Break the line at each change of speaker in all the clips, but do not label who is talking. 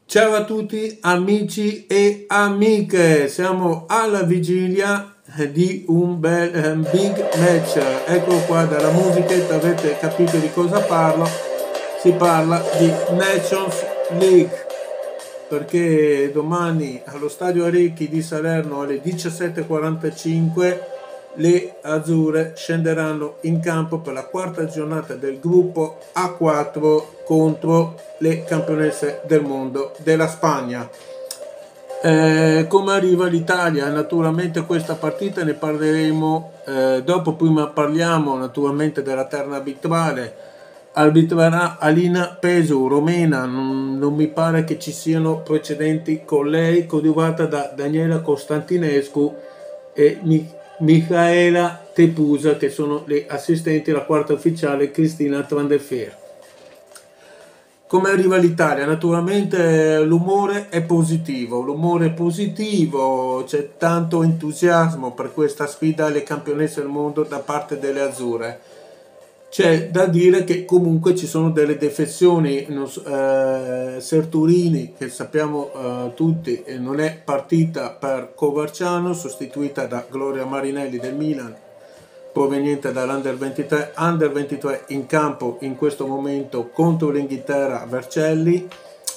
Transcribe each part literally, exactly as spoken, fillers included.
Ciao a tutti amici e amiche, siamo alla vigilia di un bel um, big match. Ecco qua dalla musichetta, avete capito di cosa parlo? Si parla di Nations League, perché domani allo stadio Arecchi di Salerno alle diciassette e quarantacinque le azzurre scenderanno in campo per la quarta giornata del gruppo A quattro contro le campionesse del mondo della Spagna. Eh, come arriva l'Italia? Naturalmente questa partita ne parleremo eh, dopo. Prima parliamo naturalmente della terna arbitrale. Arbitrerà Alina Pesu, romena, non, non mi pare che ci siano precedenti con lei, coadiuvata da Daniela Costantinescu e Mi Michaela Tepusa, che sono le assistenti, la quarta ufficiale Cristina Trandefer. Come arriva l'Italia? Naturalmente l'umore è positivo, l'umore è positivo, c'è tanto entusiasmo per questa sfida alle campionesse del mondo da parte delle azzurre. C'è da dire che comunque ci sono delle defezioni. eh, Serturini, che sappiamo eh, tutti, non è partita per Coverciano, sostituita da Gloria Marinelli del Milan, proveniente dall'Under ventitré. Under ventitré in campo in questo momento contro l'Inghilterra, Vercelli,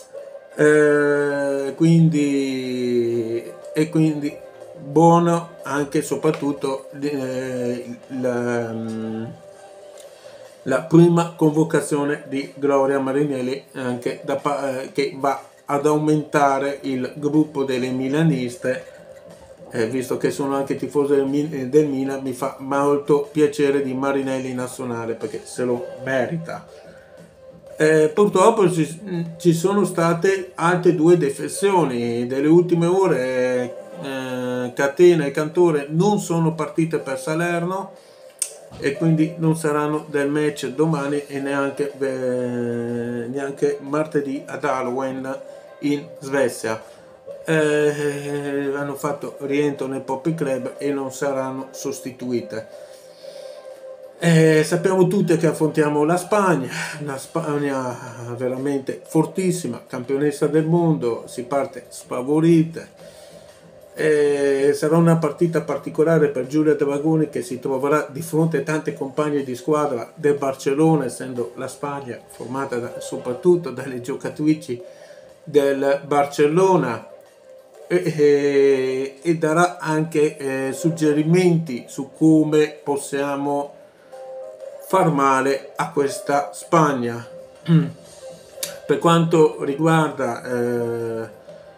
eh, quindi, e quindi buono anche e soprattutto eh, il, la prima convocazione di Gloria Marinelli, anche da, eh, che va ad aumentare il gruppo delle milaniste, eh, visto che sono anche tifoso del, del Milan. Mi fa molto piacere di Marinelli in nazionale, perché se lo merita. Eh, purtroppo ci, ci sono state altre due defezioni delle ultime ore. eh, Catena e Cantore non sono partite per Salerno e quindi non saranno del match domani e neanche, eh, neanche martedì ad Halloween in Svezia. Eh, hanno fatto rientro nel Poppy Club e non saranno sostituite. Eh, sappiamo tutti che affrontiamo la Spagna, la Spagna veramente fortissima, campionessa del mondo, si parte sfavorite. Eh, sarà una partita particolare per Giulia Dragoni, che si troverà di fronte a tante compagne di squadra del Barcellona, essendo la Spagna formata da, soprattutto dalle giocatrici del Barcellona, e, e, e darà anche eh, suggerimenti su come possiamo far male a questa Spagna. Per quanto riguarda eh,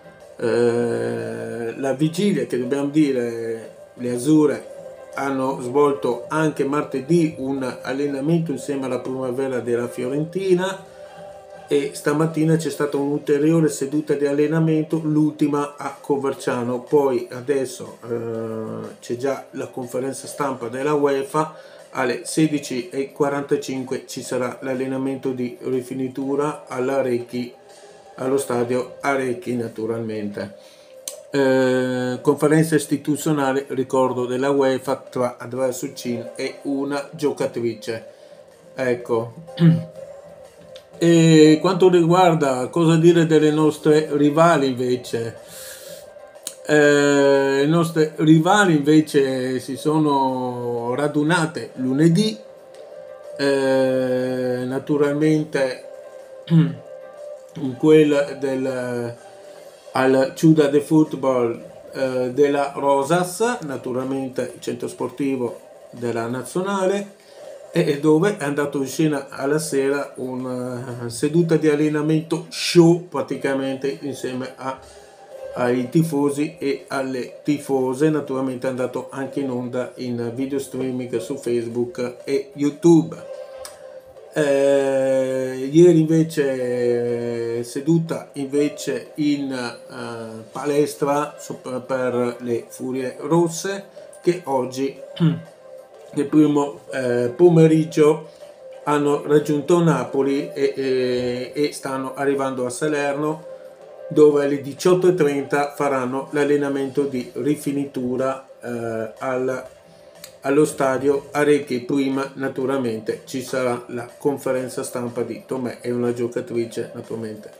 eh, la vigilia, che dobbiamo dire, le azzurre hanno svolto anche martedì un allenamento insieme alla primavera della Fiorentina e stamattina c'è stata un'ulteriore seduta di allenamento, l'ultima a Coverciano. Poi adesso eh, c'è già la conferenza stampa della UEFA. Alle sedici e quarantacinque ci sarà l'allenamento di rifinitura all'Arecchi, allo stadio Arecchi naturalmente. Eh, conferenza istituzionale, ricordo, della UEFA tra Andrea Succin e una giocatrice. Ecco. E quanto riguarda, cosa dire delle nostre rivali invece? Eh, le nostre rivali invece si sono radunate lunedì, eh, naturalmente in quel del al Ciudad de Football eh, della Rosas, naturalmente il centro sportivo della nazionale, e dove è andato in scena alla sera una seduta di allenamento show praticamente insieme a ai tifosi e alle tifose. Naturalmente è andato anche in onda in video streaming su Facebook e YouTube. Eh, ieri invece seduta invece in uh, palestra per le Furie Rosse, che oggi nel primo eh, pomeriggio hanno raggiunto Napoli e, e, e stanno arrivando a Salerno, dove alle diciotto e trenta faranno l'allenamento di rifinitura eh, al, allo stadio Arecchi. Prima naturalmente ci sarà la conferenza stampa di Tomè, è una giocatrice naturalmente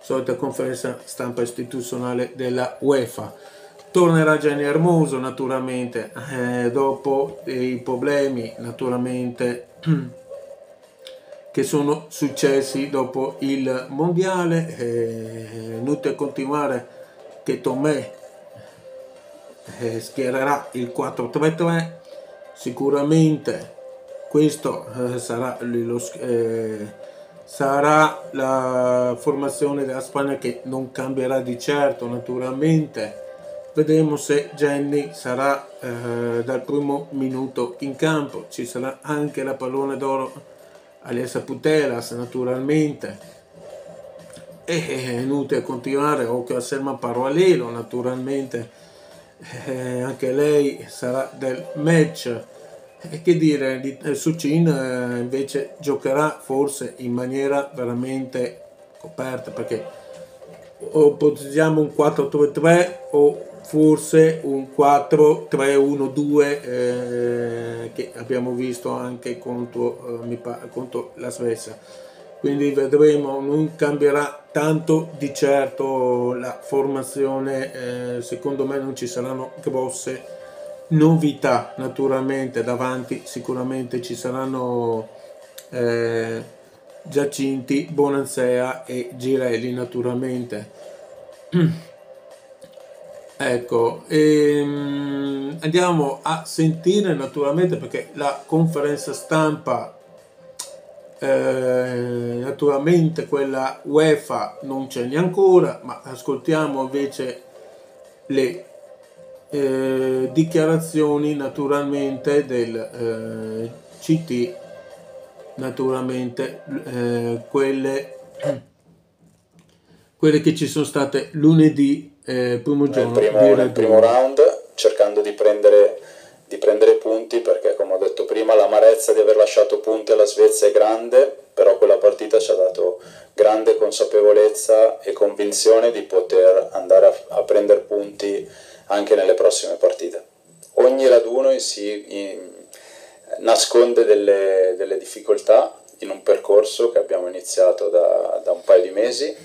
solita conferenza stampa istituzionale della UEFA. Tornerà Gianni Hermoso naturalmente, eh, dopo i problemi naturalmente che sono successi dopo il mondiale. Eh, inutile continuare che Tomé eh, schiererà il quattro tre tre, sicuramente questo eh, sarà, lo, eh, sarà la formazione della Spagna, che non cambierà di certo naturalmente. Vedremo se Gianni sarà eh, dal primo minuto in campo. Ci sarà anche la pallone d'oro Alianza Putellas naturalmente, e è inutile continuare, o che a Selma Parallelo naturalmente, eh, anche lei sarà del match. E che dire, di Sucin eh, invece giocherà forse in maniera veramente coperta, perché o ipotizziamo un quattro tre tre o forse un quattro tre uno due eh, che abbiamo visto anche contro, eh, mi pare, contro la Svezia. Quindi vedremo, non cambierà tanto di certo la formazione, eh, secondo me non ci saranno grosse novità. Naturalmente davanti sicuramente ci saranno eh, Giacinti, Bonanzea e Girelli naturalmente. Ecco, ehm, andiamo a sentire naturalmente, perché la conferenza stampa eh, naturalmente quella UEFA non c'è neanche ancora, ma ascoltiamo invece le eh, dichiarazioni naturalmente del eh, C T, naturalmente eh, quelle quelle che ci sono state lunedì, eh, primo giorno
nel primo, nel primo round, cercando di prendere, di prendere punti, perché come ho detto prima l'amarezza di aver lasciato punti alla Svezia è grande, però quella partita ci ha dato grande consapevolezza e convinzione di poter andare a, a prendere punti anche nelle prossime partite. Ogni raduno si in, nasconde delle, delle difficoltà in un percorso che abbiamo iniziato da, da un paio di mesi,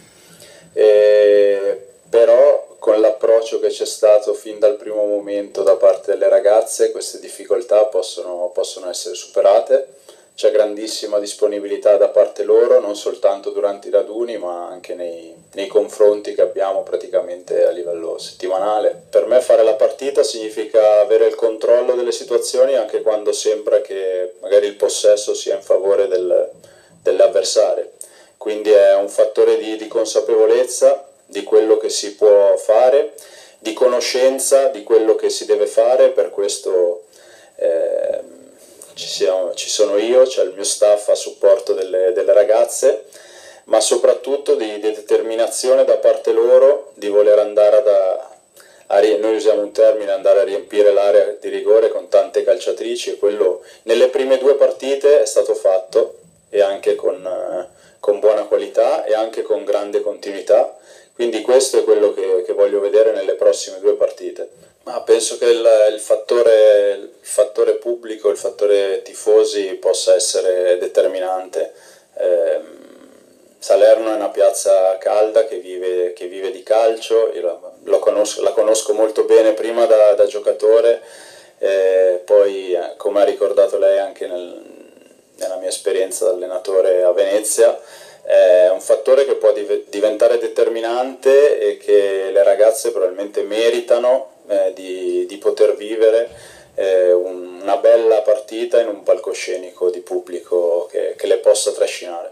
e, però con l'approccio che c'è stato fin dal primo momento da parte delle ragazze queste difficoltà possono, possono essere superate. C'è grandissima disponibilità da parte loro, non soltanto durante i raduni ma anche nei, nei confronti che abbiamo praticamente a livello settimanale. Per me fare la partita significa avere il controllo delle situazioni anche quando sembra che magari il possesso sia in favore del, dell'avversario. Quindi è un fattore di, di consapevolezza di quello che si può fare, di conoscenza di quello che si deve fare. Per questo eh, ci, siamo, ci sono io, c'è il mio staff a supporto delle, delle ragazze, ma soprattutto di, di determinazione da parte loro di voler andare a, a, noi usiamo un termine, andare a riempire l'area di rigore con tante calciatrici, e quello nelle prime due partite è stato fatto, e anche con, con buona qualità e anche con grande continuità. Quindi questo è quello che, che voglio vedere nelle prossime due partite. Ma penso che il, il, fattore, il fattore pubblico, il fattore tifosi possa essere determinante. Eh, Salerno è una piazza calda che vive, che vive di calcio, io la, lo conosco, la conosco molto bene prima da, da giocatore, eh, poi eh, come ha ricordato lei anche nel, nella mia esperienza da allenatore a Venezia, è un fattore che può div- diventare determinante e che le ragazze probabilmente meritano eh, di, di poter vivere eh, un, una bella partita in un palcoscenico di pubblico che, che le possa trascinare.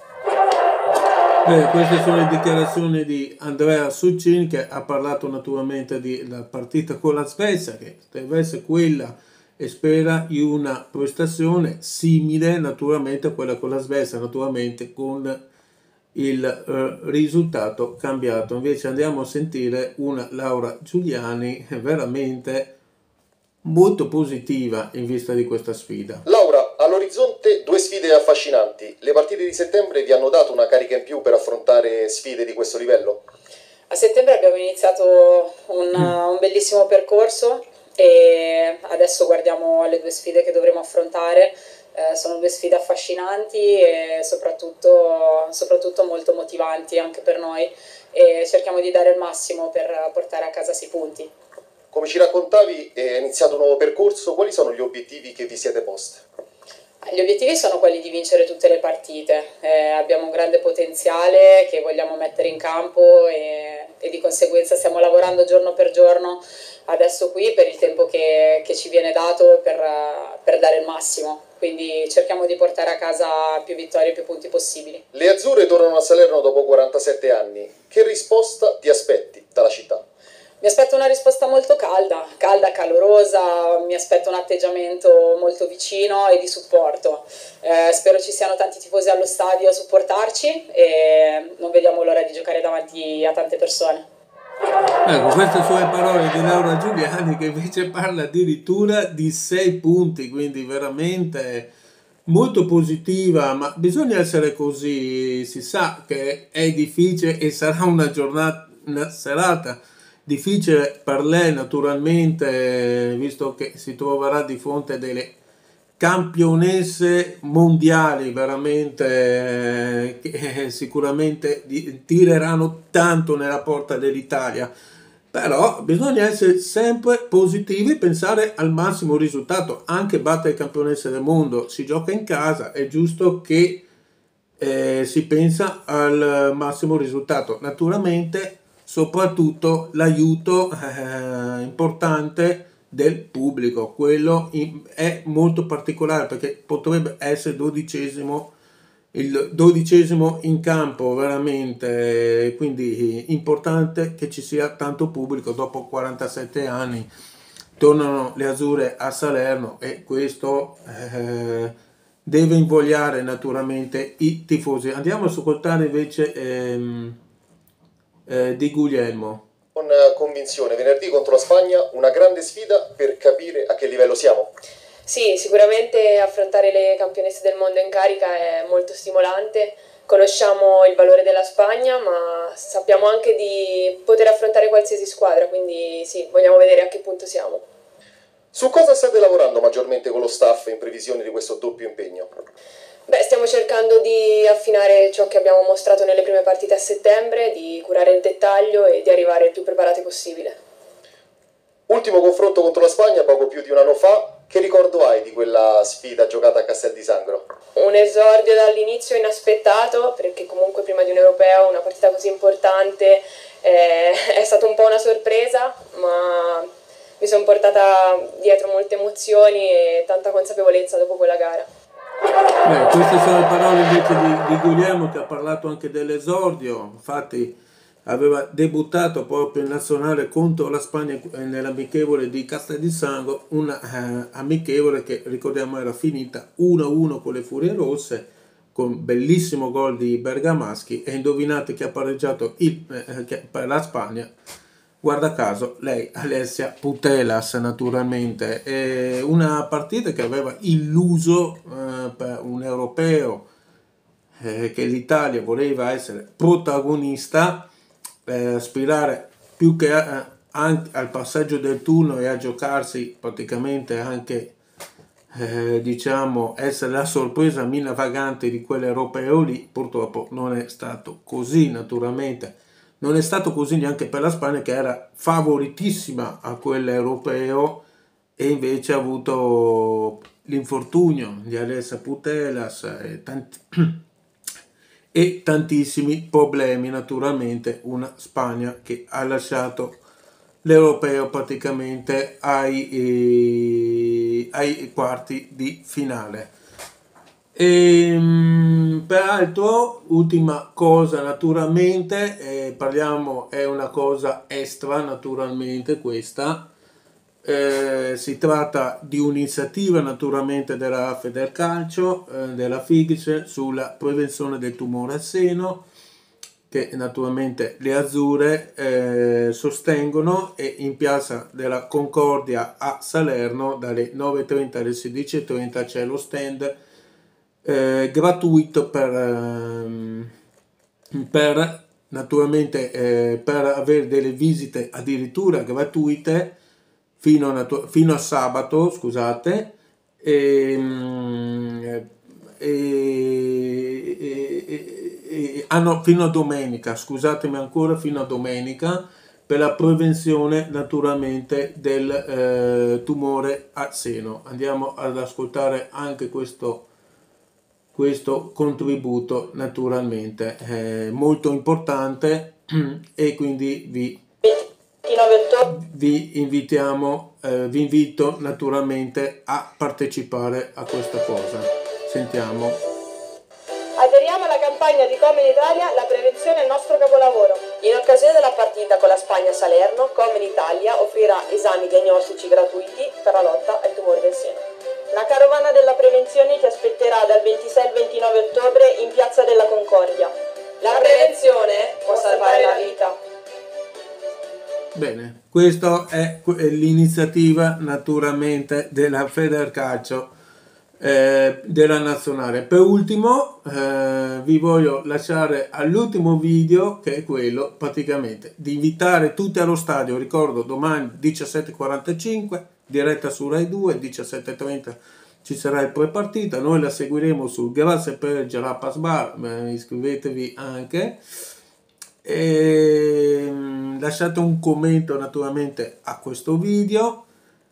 Beh, queste sono le dichiarazioni di Andrea Sucin, che ha parlato naturalmente della partita con la Svezia, che deve essere quella, e spera in una prestazione simile naturalmente a quella con la Svezia, naturalmente con il eh, risultato cambiato. Invece andiamo a sentire una Laura Giuliani veramente molto positiva in vista di questa sfida.
Laura, all'orizzonte due sfide affascinanti. Le partite di settembre vi hanno dato una carica in più per affrontare sfide di questo livello?
A settembre abbiamo iniziato un, un bellissimo percorso e adesso guardiamo alle due sfide che dovremo affrontare. Eh, sono due sfide affascinanti e soprattutto, soprattutto molto motivanti anche per noi, e cerchiamo di dare il massimo per portare a casa sei punti.
Come ci raccontavi, è iniziato un nuovo percorso, quali sono gli obiettivi che vi siete posti?
Gli obiettivi sono quelli di vincere tutte le partite, eh, abbiamo un grande potenziale che vogliamo mettere in campo e, e di conseguenza stiamo lavorando giorno per giorno adesso qui per il tempo che, che ci viene dato per, per dare il massimo, quindi cerchiamo di portare a casa più vittorie e più punti possibili.
Le azzurre tornano a Salerno dopo quarantasette anni, che risposta ti aspetti dalla città?
Mi aspetto una risposta molto calda, calda, calorosa, mi aspetto un atteggiamento molto vicino e di supporto. Eh, spero ci siano tanti tifosi allo stadio a supportarci e non vediamo l'ora di giocare davanti a tante persone.
Ecco, queste sono le parole di Laura Giuliani, che invece parla addirittura di sei punti, quindi veramente molto positiva, ma bisogna essere così, si sa che è difficile e sarà una giornata, una serata difficile per lei naturalmente, visto che si troverà di fronte a delle campionesse mondiali veramente che sicuramente tireranno tanto nella porta dell'Italia, però bisogna essere sempre positivi e pensare al massimo risultato, anche battere campionesse del mondo, si gioca in casa, è giusto che eh, si pensa al massimo risultato, naturalmente soprattutto l'aiuto eh, importante del pubblico, quello in, è molto particolare perché potrebbe essere dodicesimo, il dodicesimo in campo veramente, quindi importante che ci sia tanto pubblico. Dopo quarantasette anni tornano le azzurre a Salerno e questo eh, deve invogliare naturalmente i tifosi. Andiamo ad ascoltare invece ehm, eh, di Guglielmo.
Con convinzione, venerdì contro la Spagna, una grande sfida per capire a che livello siamo.
Sì, sicuramente affrontare le campionesse del mondo in carica è molto stimolante. Conosciamo il valore della Spagna, ma sappiamo anche di poter affrontare qualsiasi squadra, quindi sì, vogliamo vedere a che punto siamo.
Su cosa state lavorando maggiormente con lo staff in previsione di questo doppio impegno?
Beh, stiamo cercando di affinare ciò che abbiamo mostrato nelle prime partite a settembre, di curare il dettaglio e di arrivare il più preparati possibile.
Ultimo confronto contro la Spagna poco più di un anno fa, che ricordo hai di quella sfida giocata a Castel di Sangro?
Un esordio dall'inizio inaspettato, perché comunque prima di un europeo una partita così importante eh, è stata un po' una sorpresa, ma mi sono portata dietro molte emozioni e tanta consapevolezza dopo quella gara.
Beh, queste sono le parole invece di, di Guglielmo, che ha parlato anche dell'esordio, infatti aveva debuttato proprio in nazionale contro la Spagna nell'amichevole di Castel di Sangro, una eh, amichevole che ricordiamo era finita uno a uno con le Furie Rosse, con bellissimo gol di Bergamaschi, e indovinate chi ha pareggiato il, eh, per la Spagna? Guarda caso, lei, Alessia Putellas, naturalmente. È una partita che aveva illuso eh, per un europeo eh, che l'Italia voleva essere protagonista, eh, aspirare più che a, anche al passaggio del turno e a giocarsi praticamente anche, eh, diciamo, essere la sorpresa mina vagante di quell'europeo lì. Purtroppo non è stato così, naturalmente. Non è stato così neanche per la Spagna, che era favoritissima a quell'europeo e invece ha avuto l'infortunio di Alessia Putellas e, tanti, e tantissimi problemi, naturalmente. Una Spagna che ha lasciato l'europeo praticamente ai, eh, ai quarti di finale. E, peraltro, ultima cosa naturalmente, eh, parliamo, è una cosa extra naturalmente questa, eh, si tratta di un'iniziativa naturalmente della Federcalcio, eh, della FIGC, sulla prevenzione del tumore al seno, che naturalmente le azzurre eh, sostengono, e in Piazza della Concordia a Salerno dalle nove e trenta alle sedici e trenta c'è lo stand Eh, gratuito per, ehm, per naturalmente eh, per avere delle visite addirittura gratuite fino a, natu- fino a sabato, scusate, e, e, e, e hanno fino a domenica, scusatemi ancora, fino a domenica per la prevenzione naturalmente del eh, tumore al seno. Andiamo ad ascoltare anche questo, questo contributo naturalmente eh, molto importante e quindi vi, vi invitiamo, eh, vi invito naturalmente a partecipare a questa cosa. Sentiamo.
Aderiamo alla campagna di Come in Italia, la prevenzione è il nostro capolavoro. In occasione della partita con la Spagna a Salerno, Come in Italia offrirà esami diagnostici gratuiti per la lotta ai tumori del seno. La carovana della prevenzione ti aspetterà dal ventisei al ventinove ottobre in Piazza della Concordia. La prevenzione può salvare la vita.
Bene, questa è l'iniziativa naturalmente della Federcalcio eh, della nazionale. Per ultimo eh, vi voglio lasciare all'ultimo video, che è quello praticamente di invitare tutti allo stadio. Ricordo domani diciassette e quarantacinque diretta su Rai due, diciassette e trenta ci sarà il pre-partita, noi la seguiremo sul Grazie per il Jarapas Bar, eh, iscrivetevi anche e lasciate un commento naturalmente a questo video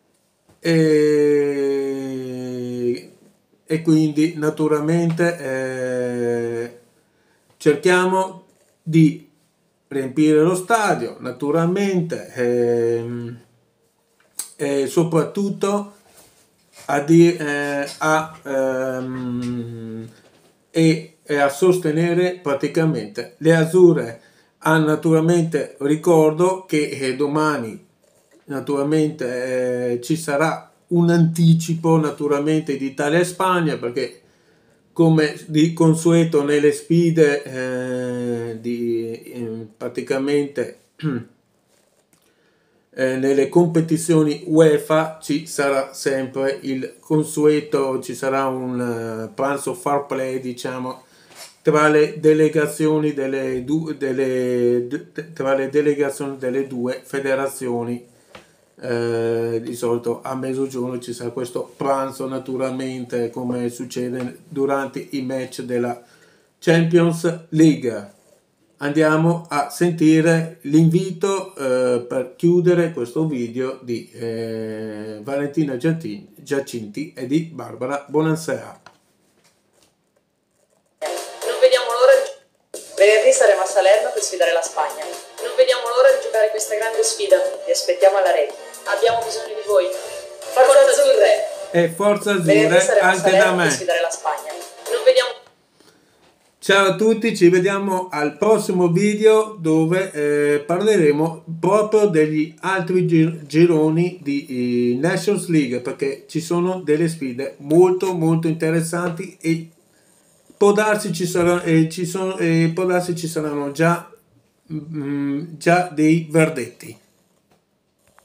e, e quindi naturalmente eh, cerchiamo di riempire lo stadio naturalmente e, e soprattutto a, di, eh, a ehm, e, e a sostenere praticamente le azzurre. Ah, naturalmente ricordo che eh, domani naturalmente eh, ci sarà un anticipo naturalmente di Italia e Spagna, perché come di consueto nelle sfide eh, di eh, praticamente eh, nelle competizioni UEFA ci sarà sempre il consueto, ci sarà un uh, pranzo fair play, diciamo, tra le delegazioni delle, du- delle, d- tra le delegazioni delle due federazioni. Eh, di solito a mezzogiorno ci sarà questo pranzo naturalmente, come succede durante i match della Champions League. Andiamo a sentire l'invito eh, per chiudere questo video di eh, Valentina Giacinti e di Barbara Bonansea.
Venerdì saremo a Salerno per sfidare la Spagna. Non vediamo l'ora di giocare questa grande sfida. Vi aspettiamo alla rete. Abbiamo bisogno di voi. Forza Azzurre!
E Forza Azzurre anche da me.
Per sfidare la Spagna. Non vediamo...
Ciao a tutti, ci vediamo al prossimo video dove eh, parleremo proprio degli altri gir- gironi di eh, Nations League, perché ci sono delle sfide molto molto interessanti e può darsi ci saranno, eh, ci sono, eh, può darsi ci saranno già, mm, già dei verdetti.